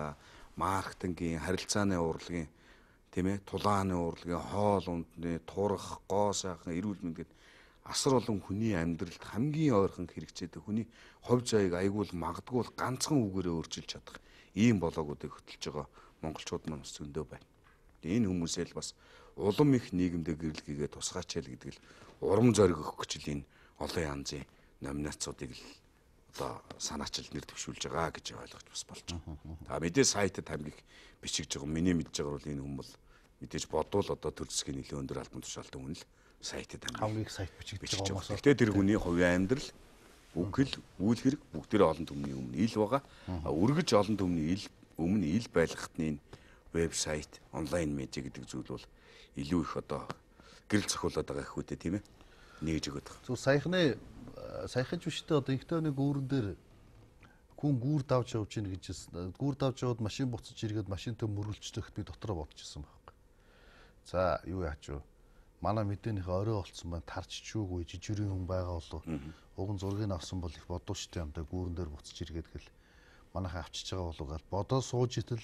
Speaker 2: маркетингийн, харилцааны урлагийн тийм ээ тулааны урлагийн, хоол ундны, турах, гоо сайхан, эрүүл мэнд гэдэг асар олон хүний амьдралд хамгийн ойрхон хэрэгцээтэй хүний хувь заяаг аягуул магадгүй ганцхан үгээрээ өөрчилж чадах ийм болоогуудыг хөтлж байгаа монголчууд маань бас зөндөө байна. Энэ хүмүүсээ л бас улам их нийгэмдээ гэрэл хийгээ тусгаач ял гэдэг л урам зориг өгөх гэж л энэ олон янзын номинацуудыг л одоо санаачилд нэр төвшүүлж байгаа гэж ойлгож бас болж байгаа. За мэдээ сайтад хамгийн бичиж байгаа миний мэдж байгаа бол энэ хүн бол мэдээж бодвол одоо төр засгийн нөлөө өндөр албан тушаалтай хүн л сайтад
Speaker 1: хамгийн их сайт бичиж байгаа хүмүүс.
Speaker 2: Гэхдээ тэр хүний хувийн амьдрал, үгэл, үйл хэрэг бүгдээрээ олон түмний өмнө ил байгаа. Үргэж олон түмний ил өмнө ил байлгахтны вебсайт, онлайн медиа гэдэг зүйл бол илүү их одоо гэрэл цохиулаад байгаа их үедээ тийм ээ. Нэгж өгöd байгаа.
Speaker 1: Зүр саяхны саяхан ч биштэй одоо их тооны гүүрэн дээр хүн гүүр давж явж гин гэж гүүр давж яваад машин буцаж иргээд машинтай мөргөлжлөхөд би дотроо бодчихсон байхгүй. За юу яач вэ? Манай мэдээнийхээ орой олцсон байна. Тарч чүүгүй жижигрийн хүн байгаа болов. Уг нь зургийг авсан бол их бодуу штэ амтай гүүрэн дээр буцаж иргээд гэл манайхаа авчиж байгаа болов гал бодоо сууж итэл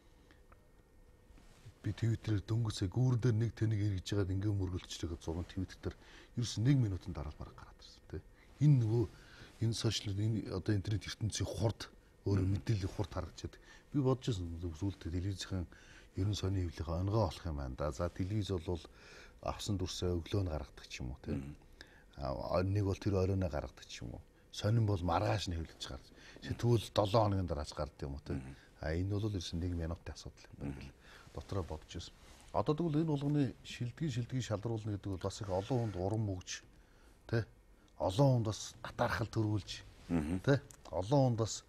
Speaker 1: би твиттерээр дөнгөсөө гүүрэн дээр нэг тэнэг эргэж байгаад ингээ мөргөлжлөхөд зураг твиттер ерөөс нэг минутын дараа л бараг гараад ирсэн тий. Энэ нөгөө энэ сошиал энэ одоо интернет ертөнцийн хурд өөрөө мэдээллийн хурд харагдчихэд би бодож байсан зүйлдээ телевизийн ерөн сони хөвлийнхээ онгоо болох юм байна да. За телевиз бол авсан дүрсээ өглөө нь гаргадаг ч юм уу тий. А нэг бол тэр оройноо гаргадаг ч юм уу. Сонин бол маргааш нь хөвлөж гарч. Сэтгүүл долоон хоногийн дараач гардаг юм уу тий. А энэ бол ерөөсөн нэг минутын асуудал юм байна гэл дотроо бодож байсан. Одоо тэгвэл энэ болгоны шилдгийн шилдгийг шалруулна гэдэг бол бас их олон хүнд урам өгж тий. Олон хүнд бас атаархал төрүүлж тий. Олон хүнд бас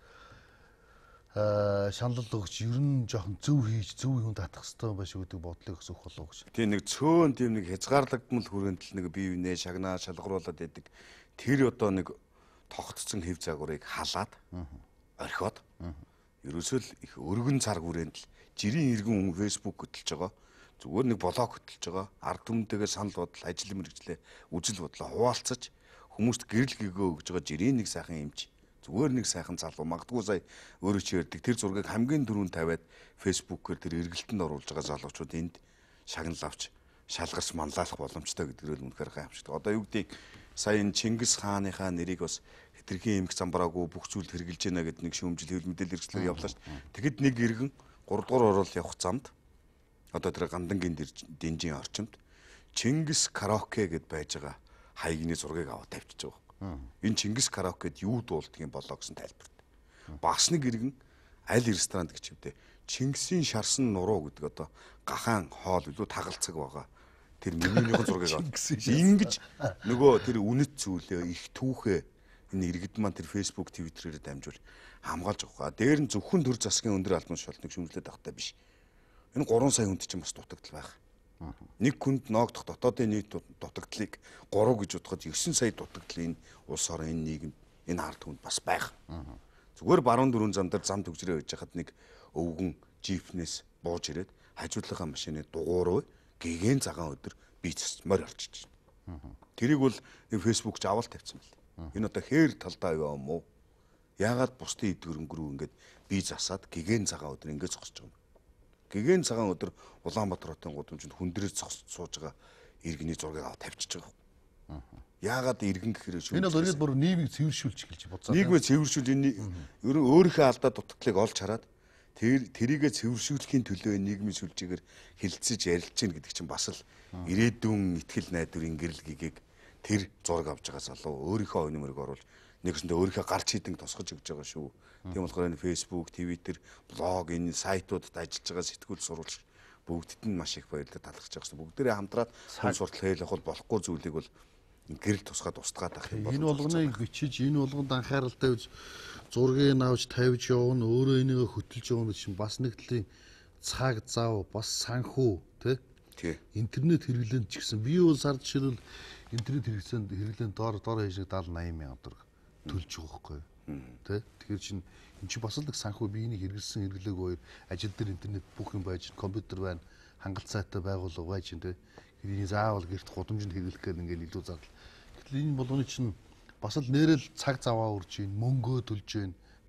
Speaker 1: шаналл өгч ер нь жоохон зөв хийж зөв юм татах хэрэгтэй байх шүү гэдэг бодлыг өсөх болов гэж.
Speaker 2: Тийм нэг цөөн тийм нэг хязгаарлагдмал хүрээндэл нэг бие биенээ шагнаа шалгаруулад байдаг. Тэр одоо нэг тогтцсон хэв загварыг халаад орхиод ерөөсөө л их өргөн цар хүрээндэл жирийн иргэн хүн фэйсбુક хөтлж байгаа. Зүгээр нэг блог хөтлж байгаа. Ард түмэнтэйгээ санал бодол, ажил мэргэжлээ, үжил бодлоо хуваалцаж хүмүүст гэрэл гээгөө өгж байгаа жирийн нэг сайхан эмч. Зүгээр нэг сайхан залуу магадгүй сая өөрөө ч ярьдаг тэр зургийг хамгийн дөрөнд тавиад фэйсбүүкээр тэр эргэлтэнд оруулж байгаа залуучууд энд шагнал авч шалгарч манлайлах боломжтой гэдгээр л үнэхээр гайхамшигтай. Одоо юу гэдэг сая энэ Чингис хааныхаа нэрийг бас хэтэрхий эмх замбраагүй бүх зүйлд хэрэгжилж байна гэдэг нэг шүүмжил хэвлэл мэдээлэл хэрэгслэр явлаа шүү дээ. Тэгэхэд нэг иргэн гурав дахь орол явах замд одоо тэр гандангийн дэнжийн орчимд Чингис караоке гэд байж байгаа хаягны зургийг аваад тавьчихж байгаа. Энэ Чингис караокед юу дуулдаг юм болоо гэсэн тайлбарт. Бас нэг иргэн аль ресторанд гэж хэвдэ Чингисийн шарсан нуруу гэдэг одоо гахаан хоол илүү тагалцаг байгаа. Тэр менюнийхэн зургийг аваад ингэж нөгөө тэр үнэт зүйлээ их түүхээ энэ иргэд маань тэр фэйсбુક твиттерээр дамжуул хамгаалж байгаа. Дээр нь зөвхөн төр засгийн өндөр албан тушаалтныг шүүмжлээд авахтай биш. Энэ гурван сая хүнд чинь бас дутагдал байх. Нэг хүнд ноогдох дотоодын нийт дутагдлыг гурав гэж бодоход девять сая дутагдлын улс орон энэ нийгэм энэ ард түмэнд бас байх. Зүгээр баруун дөрвөн зам дээр зам төгжрөө байж хахад нэг өвгөн джипнээс бууж ирээд хажуудлынхаа машины дугуй руу гэгэн цагаан өдөр бие засмаар орчиж байна. Тэрийг бол нэг фэйсбુક ч аваад тавьсан байл. Энэ одоо хээр талдаа юу юм уу? Яагаад бусдын эд хөрөнгө рүү ингээд бие засаад гэгэн цагаан өдөр ингээд зогсож байгаа юм? Гэгэн цагаан өдөр Улаанбаатар хотын гудамжинд хүндрээс зогсож сууж байгаа иргэний зургийг аваад тавьчихж байгаа. Яагаад иргэн гэхээр шүү.
Speaker 1: Энэ бол өөрөө бүр нийгмийг цэвэршүүлж эхэлж бодсоо.
Speaker 2: Нийгмийг цэвэршүүл энэ ерөн өөрийнхөө алдаа дутагдлыг олж хараад тэр тэрийгэ цэвэршүүлэхийн төлөө нийгмийн сүлжээгээр хилцэж ярилцж гин гэдэг чинь бас л ирээдүйн ихтгэл найдварын гэрэл гэгийг тэр зураг авж байгаа залуу өөрийнхөө оюун мөрөг оруулж нэгсэндээ өөрийнхөө гарч хідэн тусгаж өгч байгаа шүү. Тийм болохоор энэ фэйсбુક, твиттер, блог энэ сайтуудад ажиллаж байгаа сэтгүүл сурвалж бүгдд нь маш их баярлалаа талархаж байгаа шүү. Бүгдээрээ хамтраад хүн суртал хийх бол болохгүй зүйлийг бол гэрэл тусгаад устгаад авах юм бол
Speaker 1: энэ болгоныг бичиж энэ болгонд анхаарал тавьж зургийг авч тавьж явна өөрөө энийг хөтөлж явна чинь бас нэг талын цаг зав бас санхүү тий интернет хэрэглээнд ч гэсэн би бол сар жишээлбэл интернет хэрэглээнд хэрэглээнд доор доор хийж даал восемь мянган төгрөг төлж байгаа байхгүй тий тэгэхээр чинь эн чинь бас л нэг санхүү биенийг хэрэгэлсэн хэрэглээг хоёр ажил дээр интернет бүх юм байж компьютер байна хангалт сайтай байгууллага байж тий энэ заавал гэрт гудамжинд хэрэглэх гээд ингээд илүү зардал. Гэтэл энэ болгоны чинь бас л нэрэл цаг заваа үрж гин мөнгөө төлж гин тий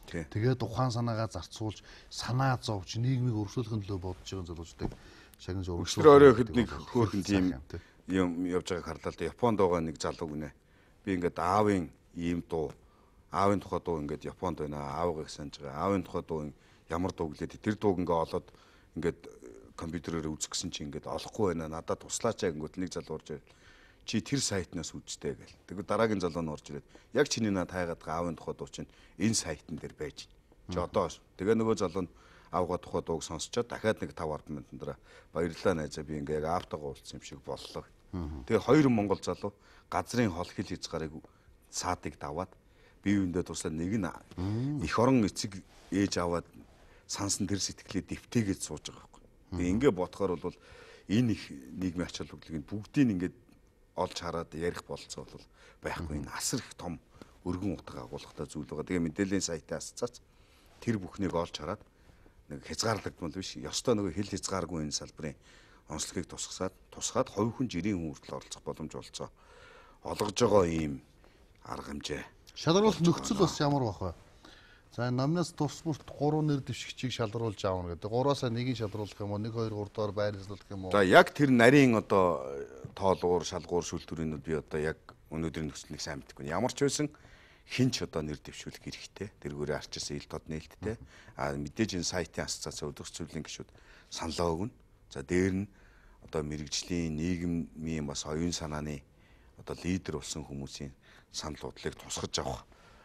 Speaker 1: Тэгээд ухаан санаагаа зарцуулж, санаа зовж, нийгмийг өргөжлөхөн төлөө бодож байгаа залуучуудыг шагнаж урагшлуулах.
Speaker 2: Тэр орой ихэд нэг хөөрхөн тийм юм явж байгааг харлаа л да. Японд байгаа нэг залуу гинэ. Би ингээд аавын ийм дуу, аавын тухай дуу ингээд Японд байна. Аавыг санаж байгаа. Аавын тухай дуу ямар дуу гэлээд тэр дууг ингээ олоод ингээд компьютероор үзчихсэн чинь ингээд олохгүй байна. Надад туслаач гингүүт нэг залуу орж ирэл. Чи тэр сайтнаас үзтээ гэл. Тэгээд дараагийн залуу нь орж ирээд яг чиний над хайгаад байгаа аавын тухай дуу чинь энэ сайтн дээр байж. Чи одоо тэгээ нөгөө залуу нь аавга тухай дууг сонсчоод дахиад нэг five ten минутын дараа баярлалаа найзаа би ингээ яг аавтайгаа уулзсан юм шиг боллоо. Тэгээ хоёр монгол залуу газрын хол хил хязгаарыг саадыг даваад бие биендээ туслаад нэг нь эх орон эцэг ээж аваад сансан тэр сэтгэлээ дэвтээгээд сууж байгаа байхгүй. Тэгээ ингээ бодохоор бол энэ их нийгмийн ач холбогдлыг бүгдийг ингээд олж хараад ярих болцоо бол байхгүй. Энэ асар их том өргөн утга агуулгатай зүйл байгаа. Тэгээ мэдээллийн сайтаас цаац тэр бүхнийг олж хараад нэг хязгаарлагдмал биш. Ёстой нөгөө хил хязгааргүй энэ салбарын онцлогийг тусгасаад тусгаад хувь хүн жирийн хүн хүртэл оролцох боломж олцоо олгож байгаа ийм арга хэмжээ.
Speaker 1: Шалгаруулах нөхцөл бас ямар байх вэ? За намнаас тус бүрт гурван нэр дэвшигчийг шалгаруулж аавна гэдэг. Гураасаа нэгийг шалгаруулах юм уу? нэг хоёр гурав дахь байрлуулах юм уу?
Speaker 2: За яг тэр нарийн одоо тоолгуур, шалгуур шүүлтүүрийнүүд би одоо яг өнөөдрийн нөхцөлийг сайн мэдэхгүй. Ямар ч байсан хинч одоо нэр дэвшүүлэх хэрэгтэй. Тэргүүрээ арчсан ил тод нээлттэй. А мэдээж энэ сайтын асоциац өдөрт зөвлөлийн гишүүд саналаа өгнө. За дээр нь одоо мэрэгжлийн нийгмийн бас оюун санааны одоо лидер болсон хүмүүсийн санал бодлыг тусгаж авах.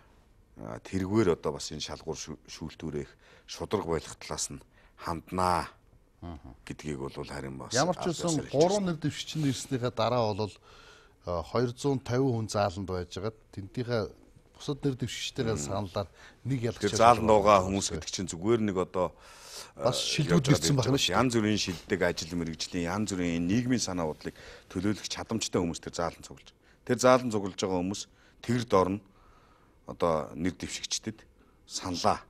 Speaker 2: Тэргээр одоо бас энэ шалгуур шүүлтүүрэх шудраг байх талаас нь ханднаа гэдгийг бол харин бас
Speaker 1: ямар ч үсэн гурван нэр дэвшигчэнд ирснийхаа дараа бол two hundred fifty хүн зааланд байжгаад тентийнхээ бусад нэр дэвшигчдэрээ саналаар нэг ялгч
Speaker 2: зааланд байгаа хүмүүс гэдэг чинь зүгээр нэг одоо
Speaker 1: бас шилдэгдсэн байна шүү.
Speaker 2: Янз бүрийн шилдэг ажил мэргэжлийн янз бүрийн нийгмийн санаа бодлыг төлөөлөх чадамжтай хүмүүс тэр заалан цуглаж. Тэр заалан цуглаж байгаа хүмүүс тэр дорн одоо нэр дэвшигчдэд саналаа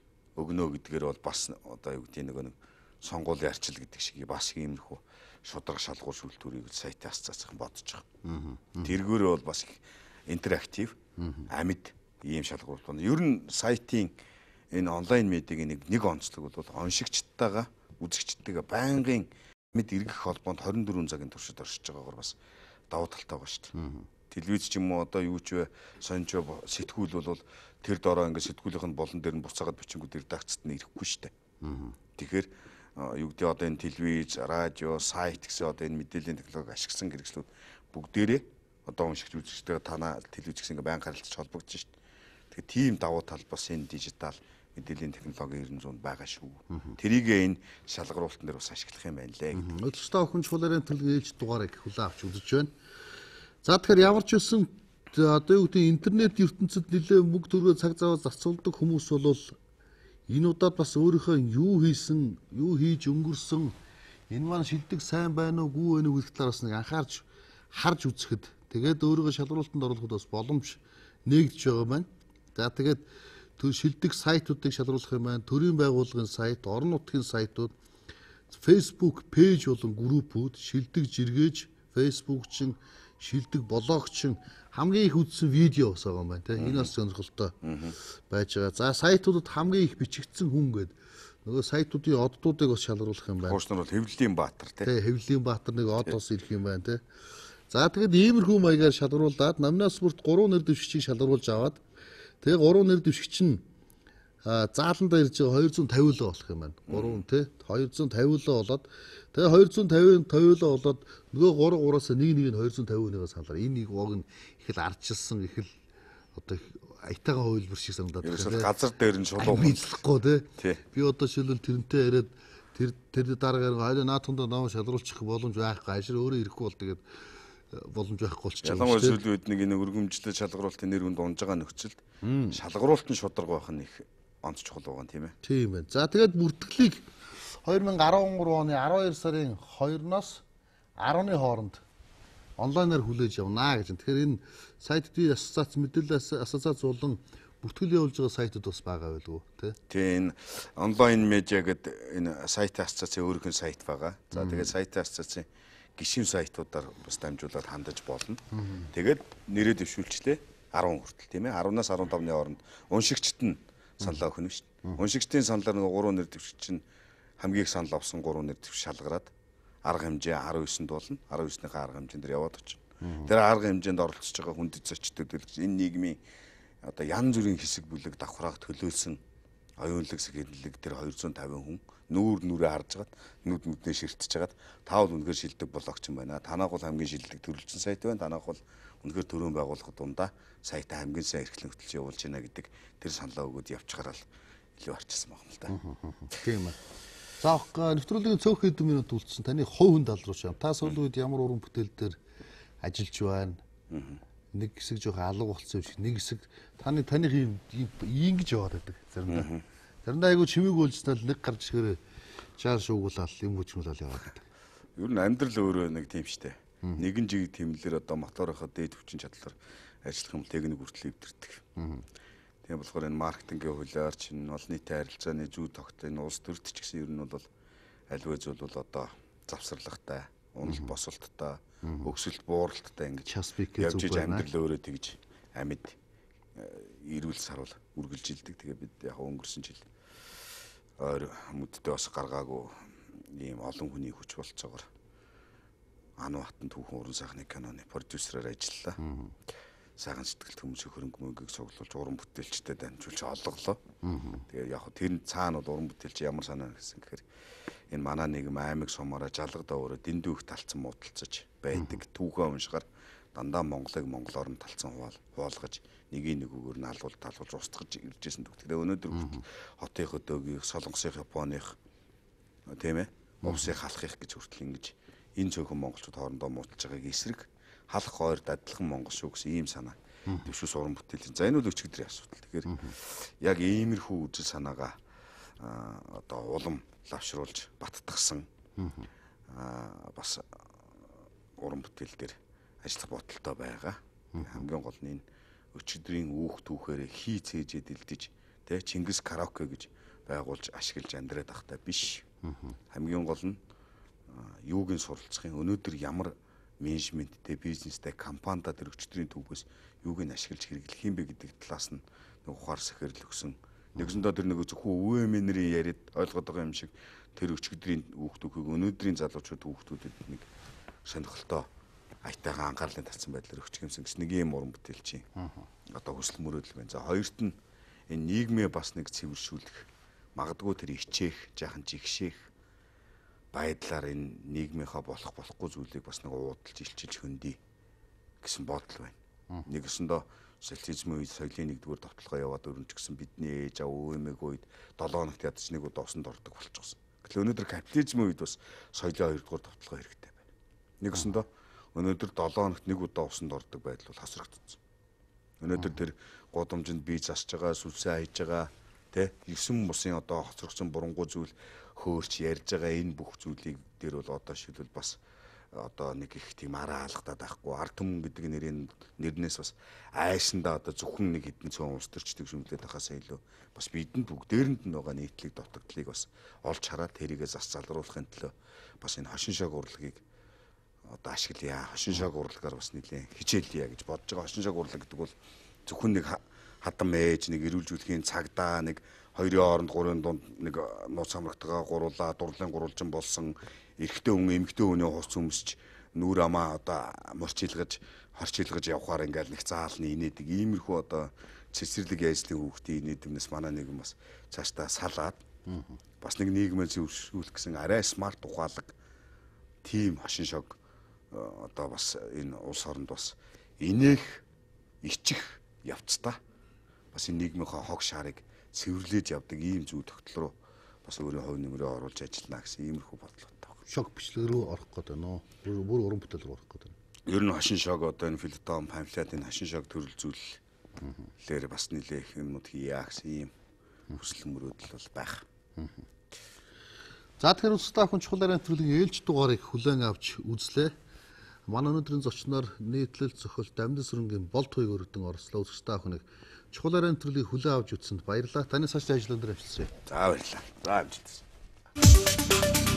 Speaker 2: өгнө гэдгээр бол бас одоо юу гэдэг нэг нэг сонгуулийн арчил гэдэг шиг бас иймэрхүү шудраг шалгуур шүүлтүүрийг сайтаас цаацхан бодож байгаа. Тэргээр бол бас интерактив амьд ийм шалгуур байна. Ер нь сайтын энэ онлайн медиагийн нэг нэг онцлог бол оншигчдтайгаа үзэгчдтэйгээ байнгын мэд эргэх холбоонд twenty-four цагийн туршид оршиж байгаагаар бас давуу талтай байгаа шүү дээ. Телевиз ч юм уу одоо юу ч вэ сонж сэтгүүл бол тэр дороо ингээд сэтгүүлийнх нь болон дээр нь буцаагаад бичингүүд редакцт нь ирэхгүй шүү дээ. Тэгэхээр юу гэдэг одоо энэ телевиз, радио, сайт гэсэн одоо энэ мэдээллийн технологи ашигласан хэрэгслүүд бүгдээрээ одоо уншигч үзэгчтэйгээ танаа телевиз гэсэн ингээд байнга харилцаж холбогдож шүү дээ. Тэгэхээр тийм давуу тал бас энэ дижитал мэдээллийн технологи нine hundred байгаа шүү. Тэрийг энэ шалгаруулалтан дээр бас ашиглах юм байна лээ гэдэг.
Speaker 1: Өдөртөө охин чуулгарын төлөв ээлж дугаарыг хүлээн авч үзэж байна. За тэгэхээр ямар ч үсэн одоо юу гэдэг интернет ертөнцид нэлээ мөнгө төгрөгөө цаг зав зарцуулдаг хүмүүс бол энэ удаад бас өөрийнхөө юу хийсэн, юу хийж өнгөрсөн энэ маань шилдэг сайн байна уу, гүү байна уу гэх талаас нэг анхаарч харж үзэхэд тэгээд өөрийгөө шалгаруулалтанд оруулахад бас боломж нэгдэж байгаа маань. За тэгээд төр шилдэг сайтуудыг шалгаруулах юм байна. Төрийн байгууллагын сайт, орон нутгийн сайтууд, Facebook пэйж болон группүүд, шилдэг жиргээж, Facebook-чин, шилдэг блогчин хамгийн их үзсэн видео бас байгаа юм байна. Энэ бас сонирхолтой байж байгаа. За сайтуудад хамгийн их бичигдсэн хүн гэдэг нөгөө сайтуудын оддуудыг бас шалгаруулах юм байна.
Speaker 2: Хуучнаар бол Хэвлэлийн Баатар тий.
Speaker 1: Тий, Хэвлэлийн Баатар нэг од бас ирэх юм байна тий. За тэгээд иймэрхүү маягаар шалгаруулад намнаас бүрт гурван нэр дэвшигчийг шалгаруулж аваад тэгээ гурван нэр дэвшигч нь зааландаа ирж байгаа two hundred fifty л болох юм байна. гурван тий two hundred fifty л болоод тэгээ two hundred fifty л болоод нөгөө гурав гураас нэг нэг нь two hundred fifty-ээс салаар энэ нэг уг нь их л ардчилсан их л одоо аятайгаа хөвлөр шиг санагдаад
Speaker 2: байна. Газар дээр нь шулуу
Speaker 1: бидлэхгүй тий. Би одоо шилэн тэрнтэй яриад тэр тэр дараагаар хайлаа наатханд намайг шалгаруулчих боломж байхгүй ажир өөрөө ирэхгүй бол тэгээд боломж байхгүй болчихж байгаа.
Speaker 2: Ялангуяа сүүлийн үед нэг энэ өргөмжлөлт шалгаруулалтын нэр хүнд унж байгаа нөхцөлд шалгаруулалт нь шударга байх нь их онц чухал байгаа юм тийм ээ.
Speaker 1: Тийм байна. За тэгээд бүртгэлийг two thousand thirteen оны twelve сарын two-ноос ten-ны хооронд онлайнаар хүлээж явнаа гэж. Тэгэхээр энэ сайтуудын ассоциац мэдээлэл ассоциац болон бүртгэл явуулж байгаа сайтууд бас байгаа байлгүй тий.
Speaker 2: Тийм онлайн медиа гэдэг энэ сайтын ассоциацийн өөрийнх нь сайт байгаа. За тэгээд сайтын ассоциацийн гишүүн сайтуудаар бас дамжуулаад хандаж болно. Тэгээд нэрээ дэвшүүлчлээ ten хүртэл тийм ээ. ten-аас fifteen хооронд уншигчт нь саналаа өгнө шүү дээ. Уншигчдын саналаар нэг гурван нэр дэвшигч чинь хамгийн их санал авсан гурван нэр дэвшигч шалгараад арга хэмжээ арав девятд болно. арав девятны арга хэмжээнд дэр яваад очив. Тэр арга хэмжээнд оролцож байгаа хүндэт зочдод энэ нийгмийн одоо янз бүрийн хэсэг бүлэг давхраах төлөөлсөн оюунлаг сэхэллэг тэр двести пятьдесят хүн нүүр нүрээ харж хагаад нүд нүднээ ширтэж хагаад таавал үнэхээр шилдэг блогч юм байна. Танах бол хамгийн шилдэг төрөлжин сайт байна. Танах бол үнэхээр төрийн байгууллага дундаа сайтаа хамгийн сайн эрхлэн хөтлж явуулж байна гэдэг тэр саналаа өгөөд явчихараа л илүү арчилсан байна л да.
Speaker 1: Тийм ээ. За нэвтрүүлгийн цөөх хэдэн минут үлдсэн. Таны хувь хүн тал руу шам. Та сүүлийн үед ямар уран бүтээл дээр ажиллаж байна? Нэг хэсэг жоохон алга болсон юм шиг, нэг хэсэг таны таних юм ингэж яваад байдаг заримдаа. Заримдаа айгу чимээг үйлснэл нэг гарч ирэхээр жаал шуугуулаад юм хүчмүүлэл яваад байдаг.
Speaker 2: Ер нь амьдрал өөрөө нэг тийм штэ. Нэгэн жиг тэмлэлэр одоо моторынхаа дээд хүчин чадлаар ажиллах юм техник хүртэл өвдөрдөг. Тийм болохоор энэ маркетингийн хуулиар чинь бол нийтийн харилцааны зүй тогтоо энэ улс төрд ч гэсэн ер нь бол аливаа зүйл бол одоо завсарлагтай, унал босолттой, өгсөлт бууралттай ингэж явж иж амьдрал өөрөө тэгж амьд ирүүл сарвал үргэлж илдэг. Тэгээ бид яг өнгөрсөн жил ойр мүддээ бас гаргаагүй ийм олон хүний хүч болцоогоор Ану хатан түүхэн уран сайхны киноны продюсераар ажиллалаа. Сайхан сэтгэлд хүмүүсийн хөрөнгө мөнгөийг цуглуулж уран бүтээлчтэй дамжуулж олголоо. Тэгээ яг тэр цаана бол уран бүтээлч ямар санаа гэсэн гэхээр энэ манай нийгэм аймаг сумаараа жалгадаа өөрөө дэндүү их талцсан муудалцаж байдаг. Түүхээ уншихаар дандаа Монголыг монголоор нь талцсан хуваалгаж нэгийг нэгүүгээр нь алуул талуулж устгаж иржсэн түүх. Тэгээ өнөөдөр хотын хөдөөгийн солонгосын Японых тийм ээ увсыг халахыг гэж хүртэл ингэж энэ цөөхөн монголчууд хоорондоо муудалж байгааг эсрэг халах хойрд адилхан монгол шүү гэсэн ийм санаа дэвшүүлс уран бүтээлийн. За энэ бол өчигдрийн асуудал. Тэгэхээр яг иймэрхүү үжил санаагаа одоо улам лавшруулж баттгсан бас уран бүтээл дээр ажиллах бодолтой байгаа. Хамгийн гол нь энэ өчигдрийн үүх түүхээр хий цээжэд илдэж тэ Чингис караоке гэж байгуулж ашиглаж амьдраад ахтай биш. Хамгийн гол нь юугийн суралцахын өнөөдөр ямар менежменттэй бизнестэй компанида тэр өчигдрийн түүхээс юуг нь ашиглаж хэрэглэх юм бэ гэдэг талаас нь нэг ухаар сэхэрл өгсөн. Нэгсэндээ тэр нэг зөвхөн өвөө эмээнэрийн яриад ойлгоод байгаа юм шиг тэр өчигдрийн үүх түүхийг өнөөдрийн залуучууд хүүхдүүдэд нэг сонирхолтой аятайхан анхаарлын татсан байдлаар өгчих юмсан гэсэн нэг юм уран бүтээлч юм. Одоо хүсэл мөрөөдөл байна. За хоёрт нь энэ нийгмээ бас нэг цэвэршүүлэх, магадгүй тэр ичээх, жаахан жигшээх байдлаар энэ нийгмийнхаа болох болохгүй зүйлийг бас нэг уудалж илчилж хөндөй гэсэн бодол байна. Нэгэсэндээ социализмын үед соёлын нэгдүгээр товтлогоо яваад өрнөж гисэн бидний ээж аваа өвөмэг үед долоо хоногт ядаж нэг удаа усанд ордог болчихсон. Гэтэл өнөөдөр капитализмын үед бас соёлын хоёрдугаар товтлогоо хэрэгтэй байна. Нэгэсэндээ өнөөдөр долоо хоногт нэг удаа усанд ордог байдал бол хасрагдсан. Өнөөдөр тэр гудамжинд бие засж байгаа, сүлсээ хайж байгаа, тэ есөн бусын одоо хоцрогдсон бурангуй зүйл хөөрч ярьж байгаа энэ бүх зүйлийг дээр бол одоо шилбэл бас одоо нэг их тийм араа алгадаад байхгүй ард түмэн гэдэг нэрийн нэрнээс бас айсандаа одоо зөвхөн нэг хэдэн цөөн улс төрчдөг шүмлээд байхаас илүү бас бидэнд бүгдээрэнд нь байгаа нийтлэг дутагдлыг бас олж хараад тэрийгээ зас залруулахын төлөө бас энэ хошин шог урлагийг одоо ашиглая. Хошин шог урлагаар бас нэлээ хичээлье гэж бодож байгаа. Хошин шог урлаг гэдэг бол зөвхөн нэг хадам ээж нэг эрүүлжүүлэхийн цагдаа нэг хоёрын хооронд гурвын дунд нэг нууц хамрагтайгаа гуруулаа дурлалын гурвалжин болсон эрэгтэй хүн эмэгтэй хүний хус өмсч нүүр амаа одоо морчилгаж хорчилгаж явхаар ингээл нэг заалны инээдэг иймэрхүү одоо цэцэрлэг яйслын хүүхдийн инээдэмнээс манай нэг юм бас цаашдаа салаад бас нэг нийгмээ зөвшөөрөх гэсэн арай смарт ухаалаг тим хошин шог одоо бас энэ улс оронд бас инээх ичих явцдаа бас энэ нийгмийнхаа хог шарыг цэвэрлэж явдаг ийм зүй тогтол руу бас өөрийн хувь нэмрээ оруулж ажиллана гэсэн иймэрхүү бодлоотой байна.
Speaker 1: Шог бичлэг рүү орох гэдэг нөө. Бүр бүр уран бүтээл рүү орох гэдэг.
Speaker 2: Ер нь хошин шог одоо энэ филитон памфлетын хошин шог төрөл зүйлээр бас нэлээ их юмнууд хийя гэсэн ийм хүсэл мөрөөдөл бол байх.
Speaker 1: За тэгэхээр стафын чухал арай нэвтрүүлгийн ээлж дугаарыг хүлээн авч үзлээ. Манай өнөөдрийн зочноор нийтлэл зохиолт Дамдын сүрэнгийн болд хуйг өргөдөн орслоо үзэх стафыг чухал арай нэвтрүүлгийг хүлээн авч үзсэнд баярлалаа. Таны цаашдын ажлын дээр авчирсан.
Speaker 2: За баярлалаа. За амжилт.